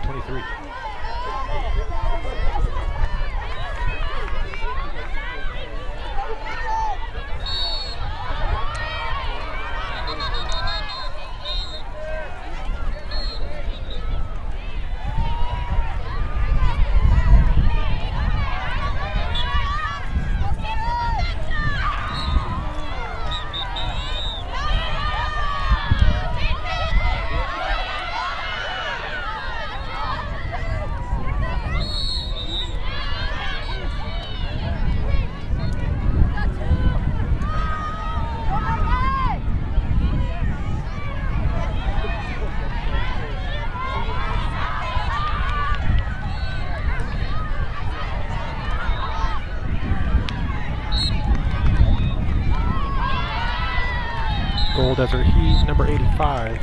23. Desert Heat, number 85.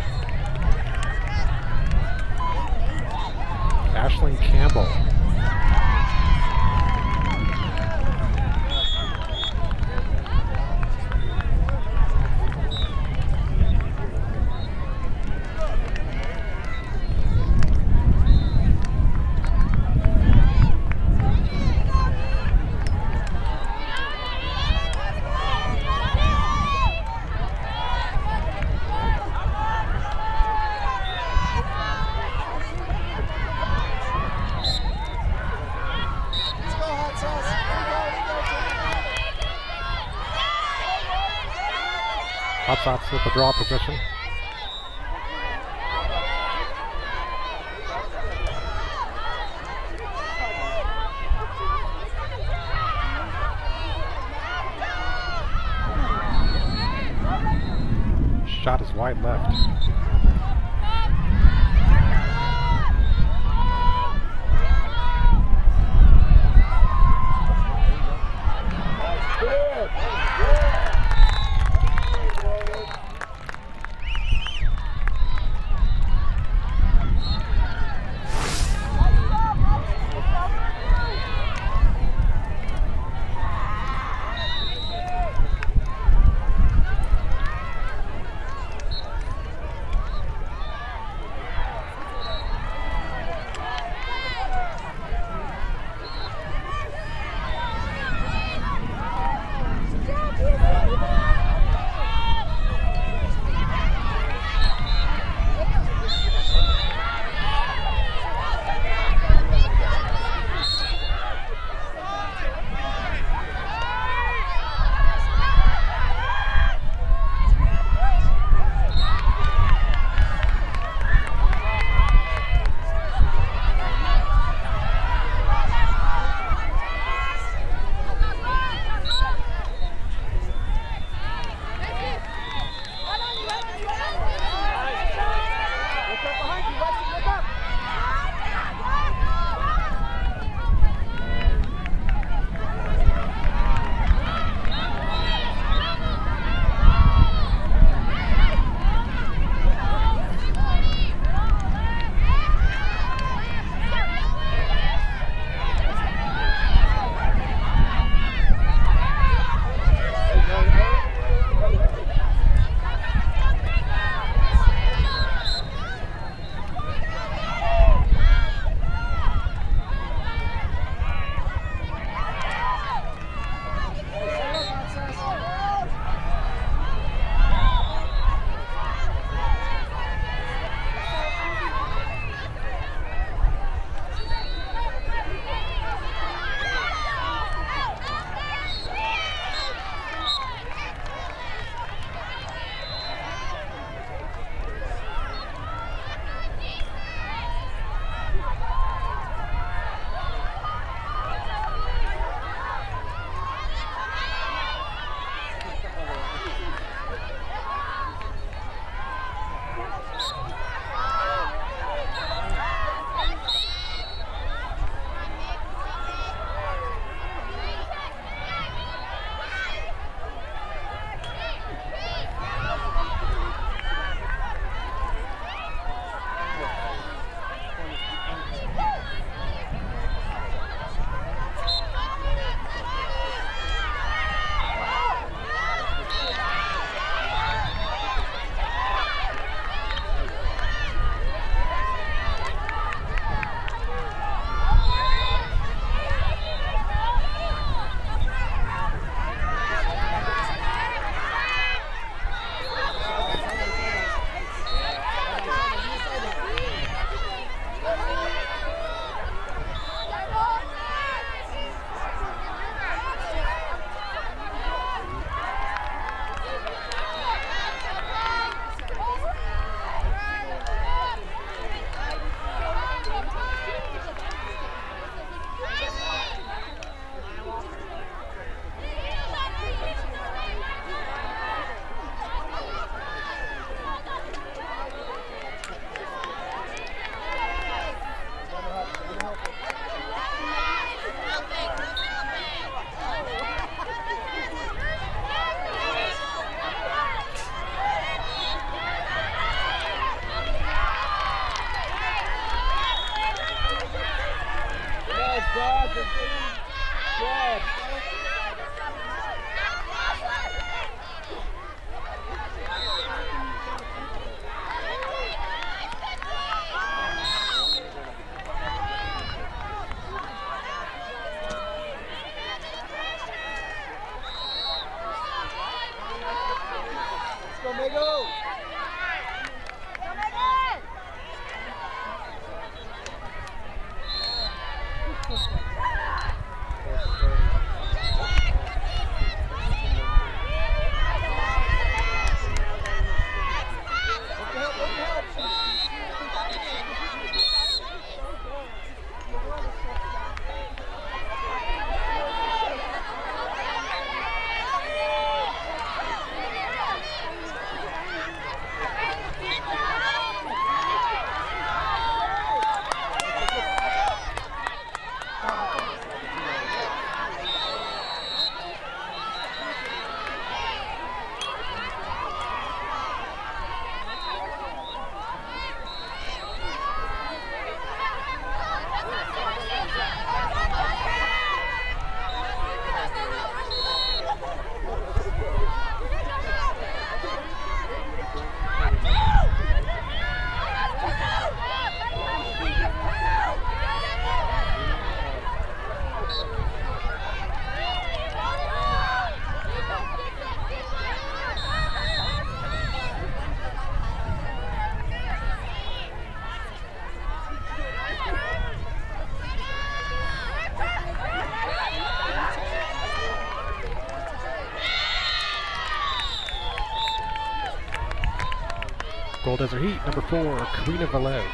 Ashlyn Campbell. Hot Sauce with the draw position. Shot is wide left. Goal Desert Heat, number 4, Karina Velez.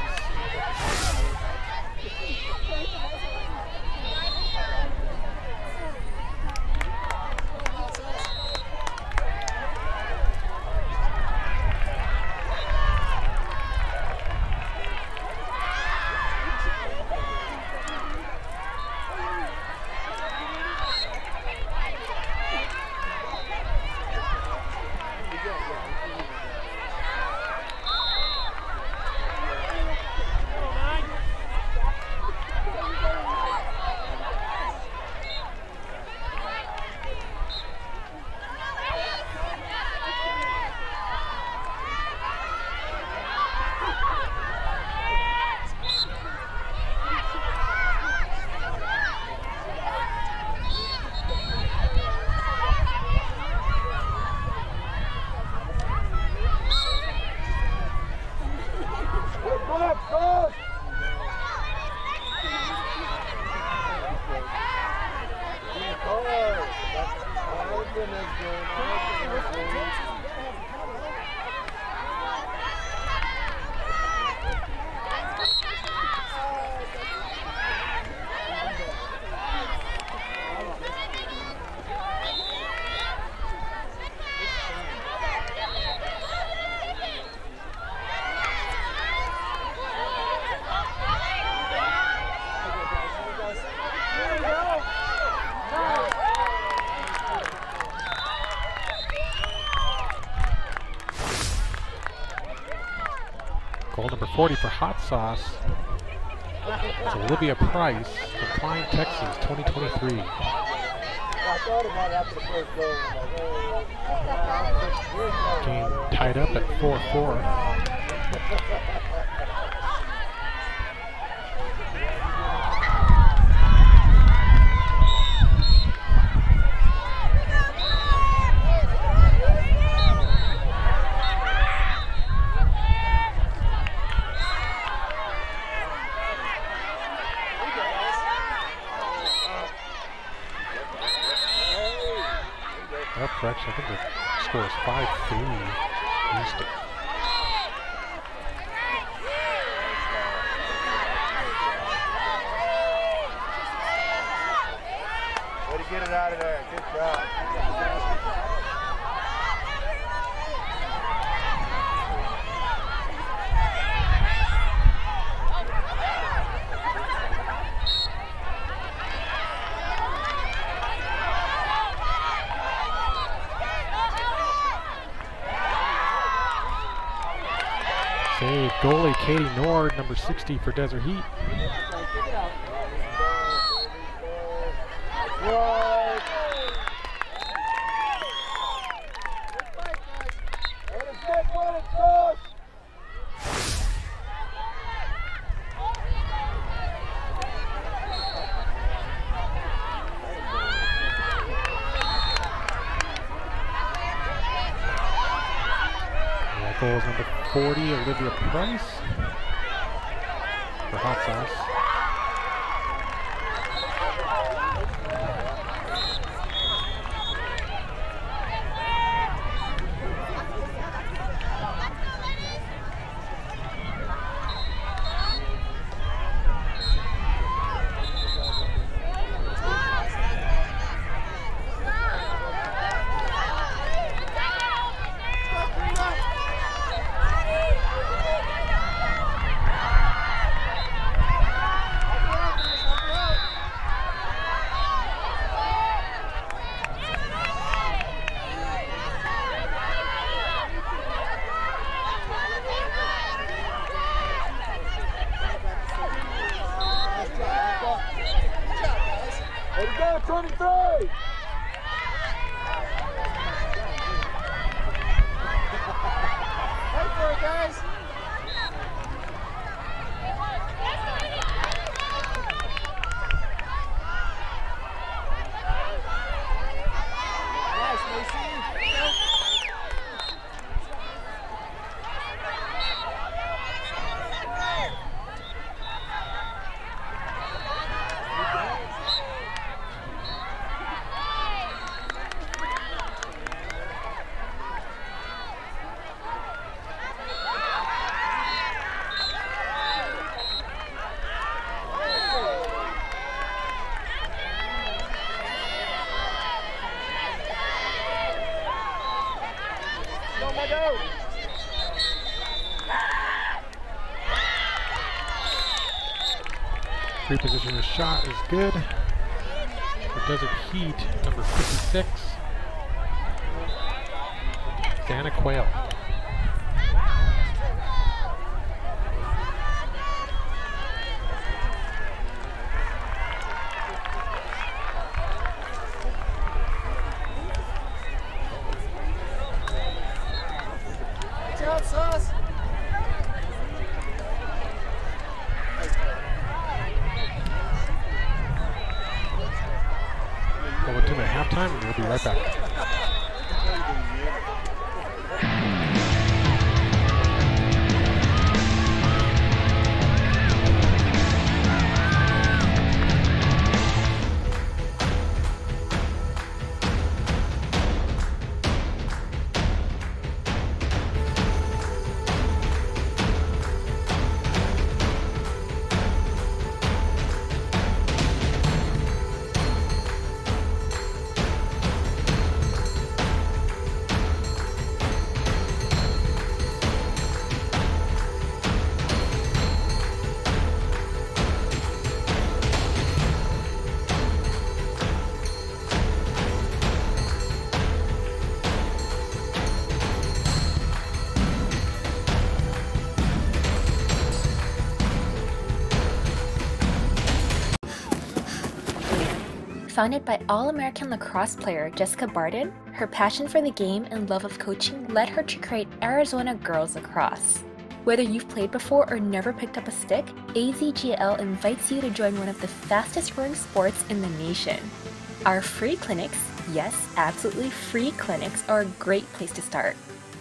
Goal number 40 for Hot Sauce. It's Olivia Price from Client, Texas, 2023. I thought about it after the first goal. Game tied up at 4-4. Actually, I think the score is 5-3 Houston. Way to get it out of there. Good job. Save goalie Katie Nord, number 60 for Desert Heat. Right. Let us get one and toss. That goal is number 40, Olivia Price, for hot sauce. There we go, 23! Wait for it, guys! Nice, Macy! Reposition shot is good. For Desert Heat, number 56, Dana Quayle. Watch out, Sauce! Well, we're 2 at halftime, and we'll be right back. Founded by All-American lacrosse player Jessica Barden, her passion for the game and love of coaching led her to create Arizona Girls Lacrosse. Whether you've played before or never picked up a stick, AZGL invites you to join one of the fastest growing sports in the nation. Our free clinics, yes, absolutely free clinics, are a great place to start.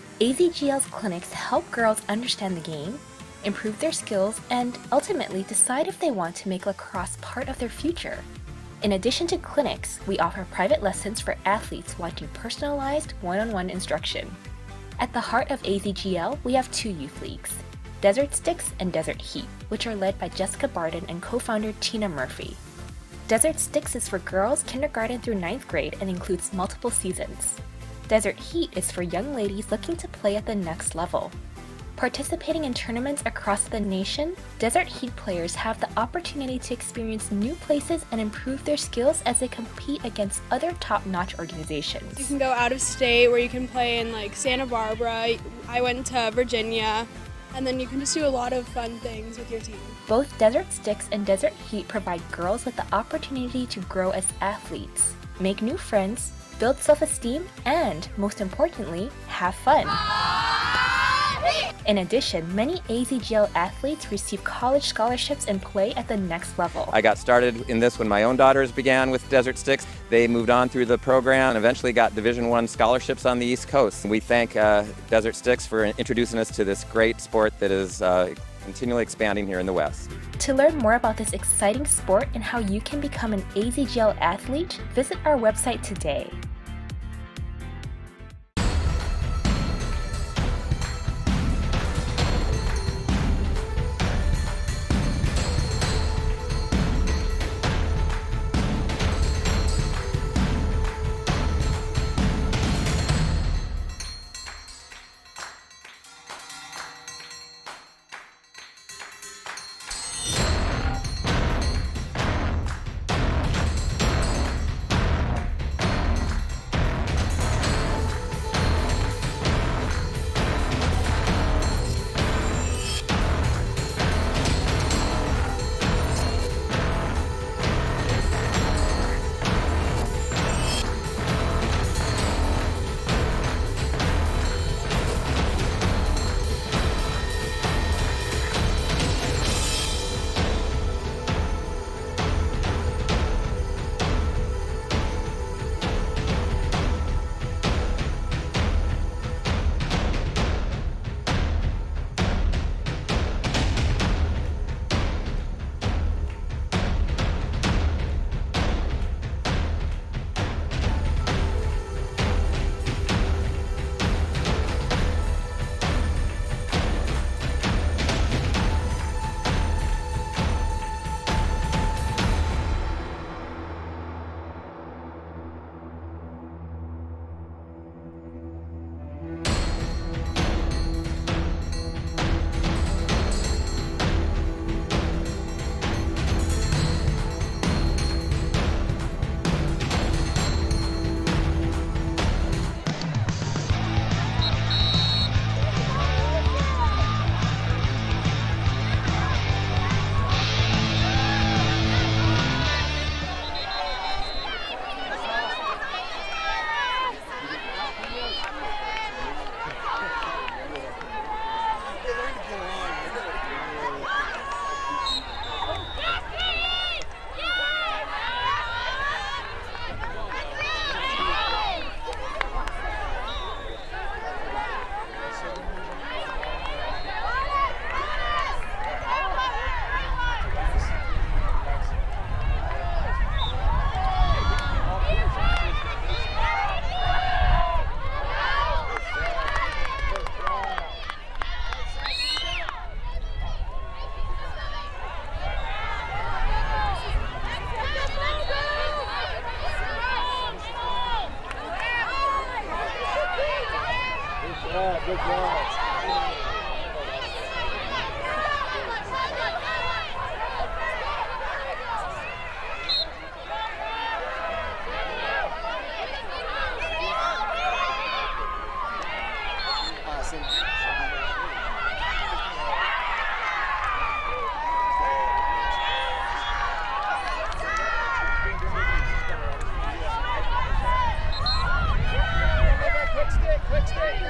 AZGL's clinics help girls understand the game, improve their skills, and ultimately decide if they want to make lacrosse part of their future. In addition to clinics, we offer private lessons for athletes wanting personalized one-on-one instruction. At the heart of AZGL, we have 2 youth leagues, Desert Sticks and Desert Heat, which are led by Jessica Barden and co-founder Tina Murphy. Desert Sticks is for girls kindergarten through 9th grade and includes multiple seasons. Desert Heat is for young ladies looking to play at the next level. Participating in tournaments across the nation, Desert Heat players have the opportunity to experience new places and improve their skills as they compete against other top-notch organizations. You can go out of state where you can play in like Santa Barbara. I went to Virginia, and then you can just do a lot of fun things with your team. Both Desert Sticks and Desert Heat provide girls with the opportunity to grow as athletes, make new friends, build self-esteem, and, most importantly, have fun. In addition, many AZGL athletes receive college scholarships and play at the next level. I got started in this when my own daughters began with Desert Sticks. They moved on through the program and eventually got Division I scholarships on the East Coast. We thank Desert Sticks for introducing us to this great sport that is continually expanding here in the West. To learn more about this exciting sport and how you can become an AZGL athlete, visit our website today. Good job. Quick stick.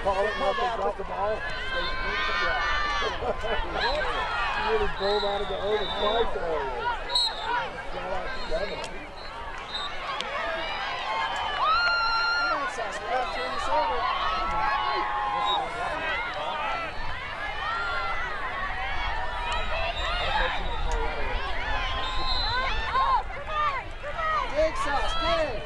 call it, not drop the ball. You really drove out of the over twice earlier. Got out 7. Come on, Sauce, we gotta turn this over. Dig, Sauce, dig!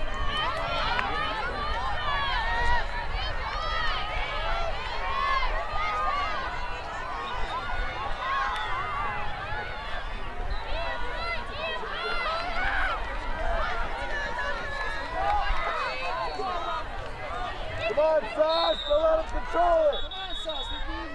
Come on, Sauce, don't let him control it. Come on, Sauce, we need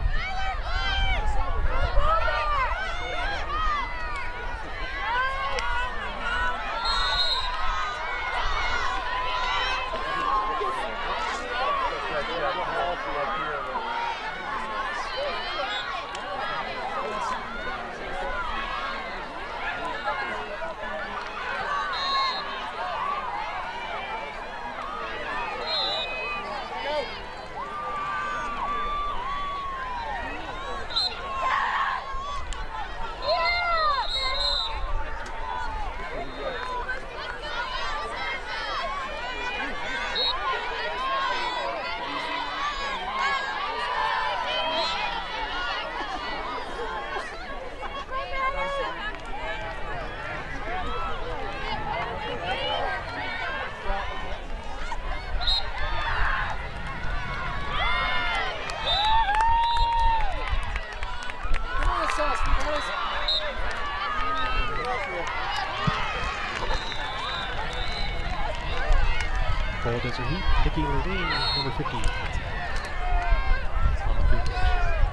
Goal Desert Heat, Nikki Levine, number 50. On the free throw.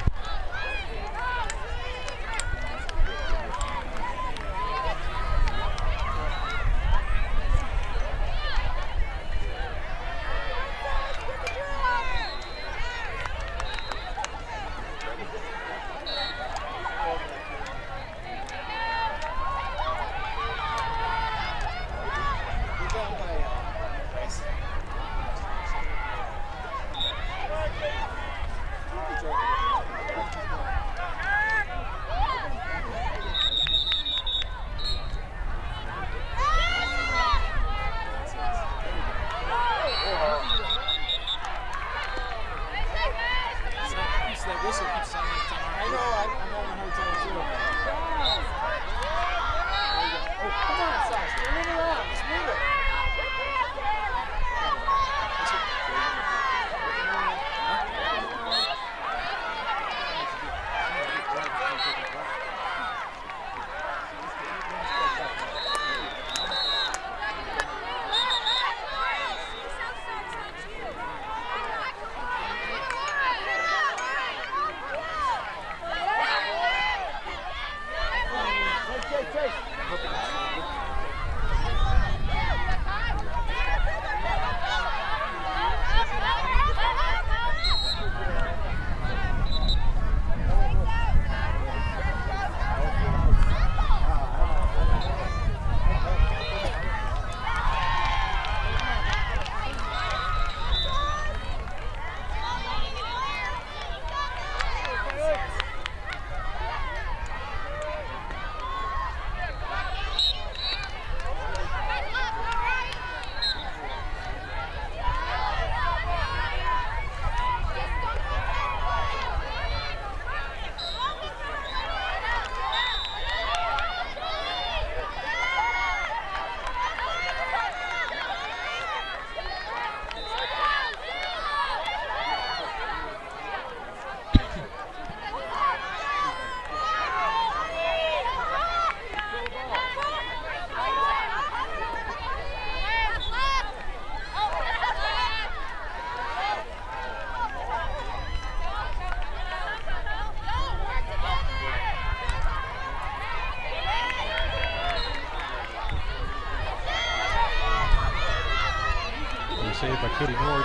Saved by Katie Nord.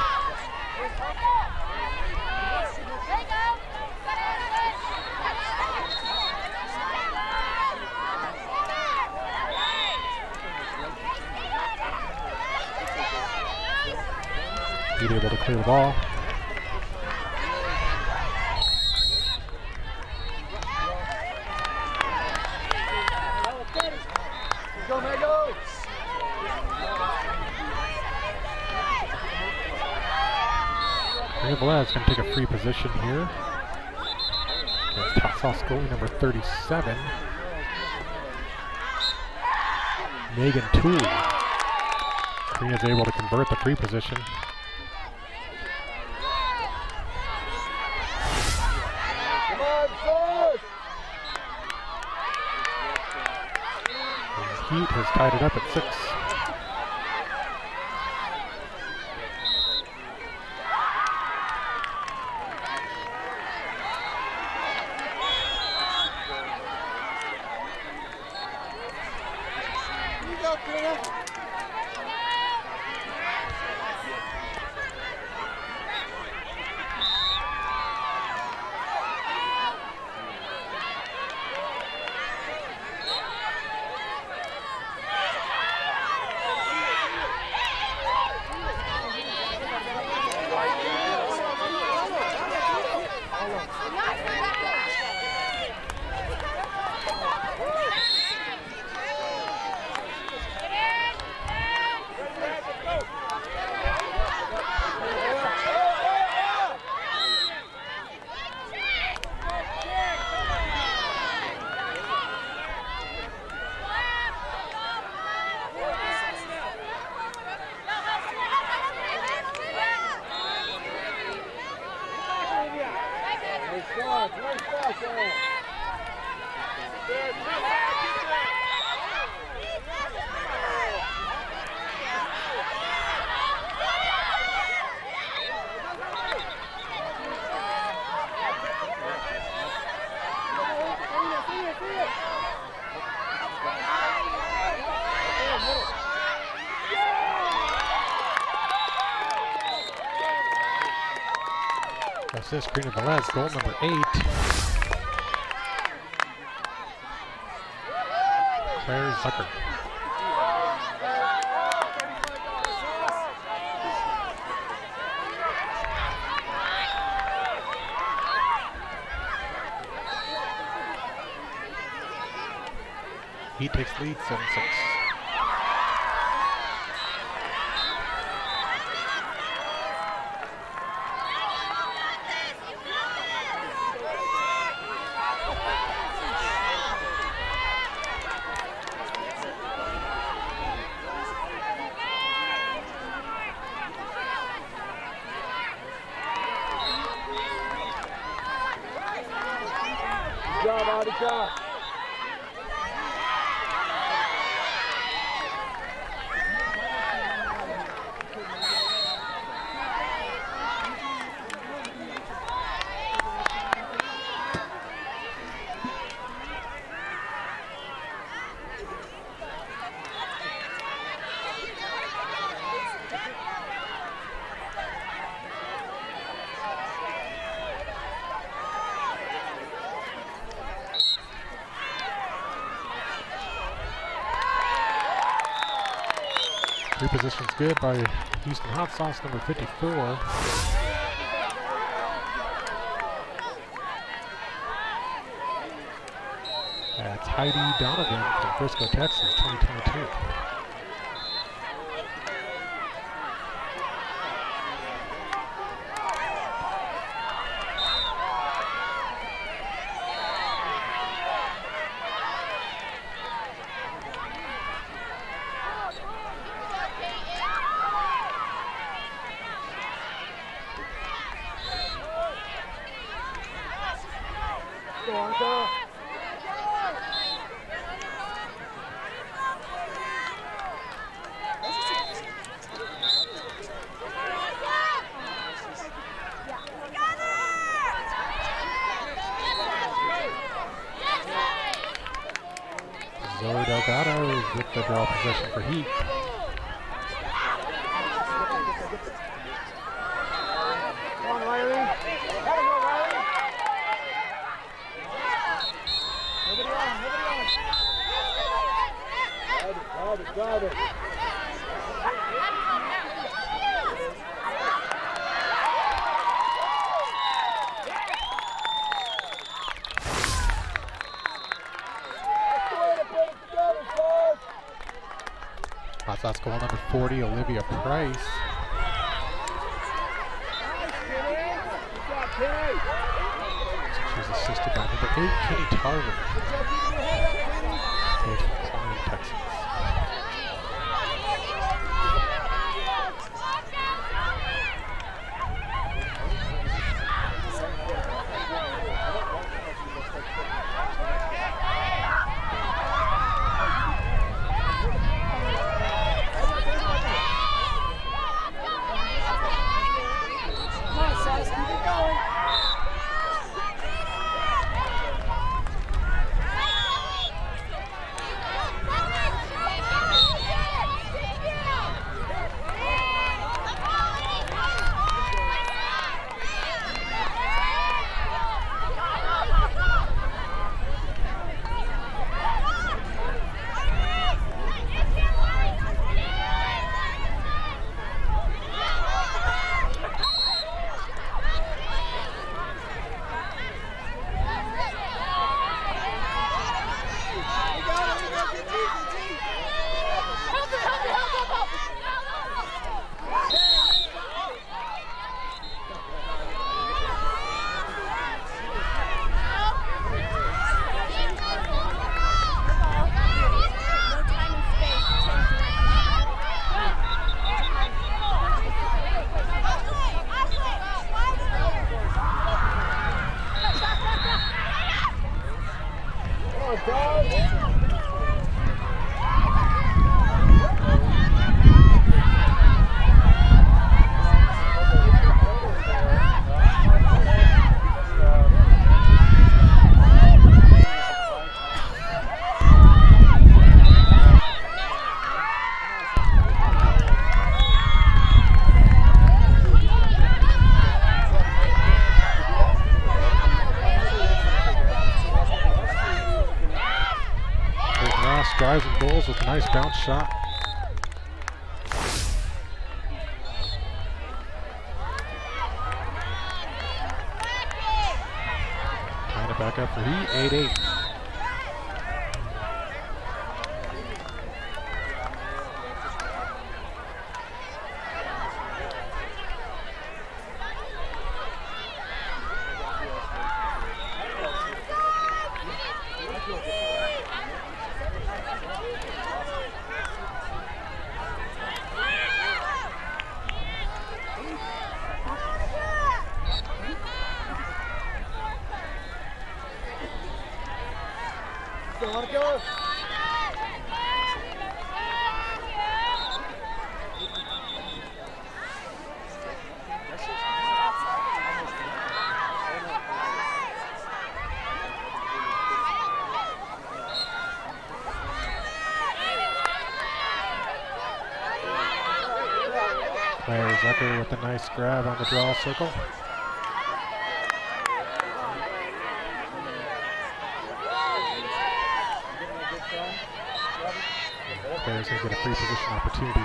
Being able to clear the ball. Karina Velez is going to take a free position here. Against Hot Sauce goalie number 37, Megan Toole. Karina's able to convert the free position. And Heat has tied it up at 6. Assist, Karina Velez, goal number 8. Claire Zucker. He takes lead 7-6. Reposition's good by Houston Hot Sauce, number 54. That's Heidi Donovan from Frisco, Texas, 2022. Zoe Delgado with the draw possession for Heat. Come on, Riley. Got it. Hot Sauce goal number 40, Olivia Price. Nice, She's assisted by number 8, Kenny Tarver. Both from Klein, Texas. Drives and goals with a nice bounce shot. Tying it back up for Heat, 8-8. Claire Zucker with a nice grab on the draw circle. Claire's going to get a free position opportunity.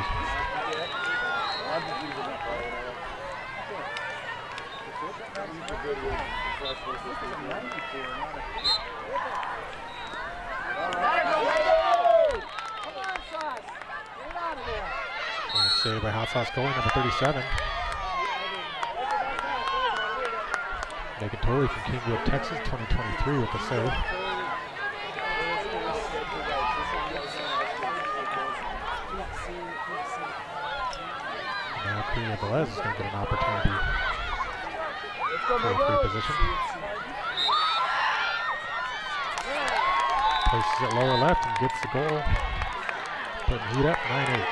Save by Hot Sauce goalie, number 37. Megan Tolley from Kingwood, Texas, 2023 with the save. Now Priya Velez is going to get an opportunity for a free position. Places it lower left and gets the goal. Putting Heat up, 9-8.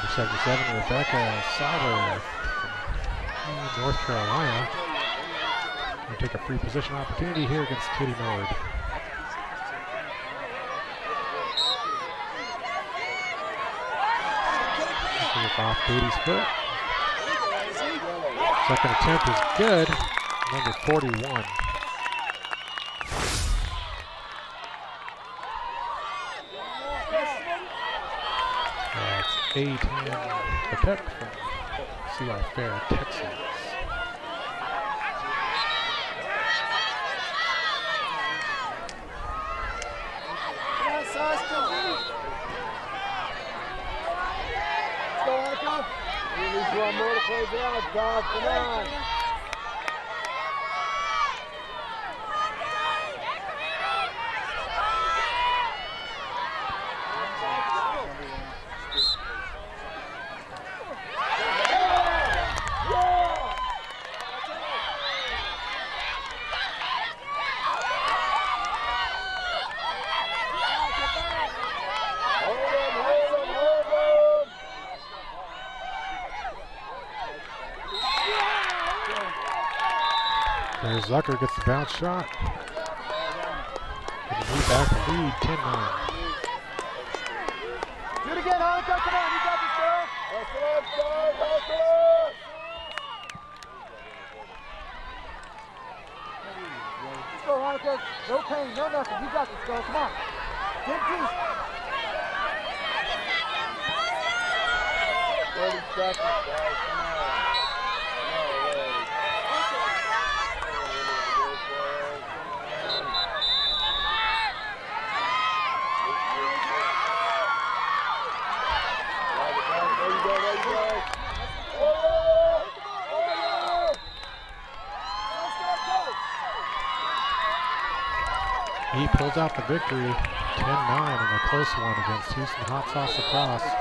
77, Rebecca Sauber from North Carolina. We'll take a free position opportunity here against Katie Nord. Off Katie's foot. Second attempt is good. Number 41. That's A10 Pepek from CR Fair, Texas. One more to close it out, Bob. Come on. There's Zucker, gets the bounce shot. Getting me back to lead, 10-9. Do it again, Hanukkah. Come on, you got this, girl. That's it up, son. That's it up. Let's go, Hanukkah. No pain, no nothing. You got this, girl. Come on. Get deep. 30 seconds, guys. Come on. He pulls out the victory, 10-9 in a close one against Houston Hot Sauce Lacrosse.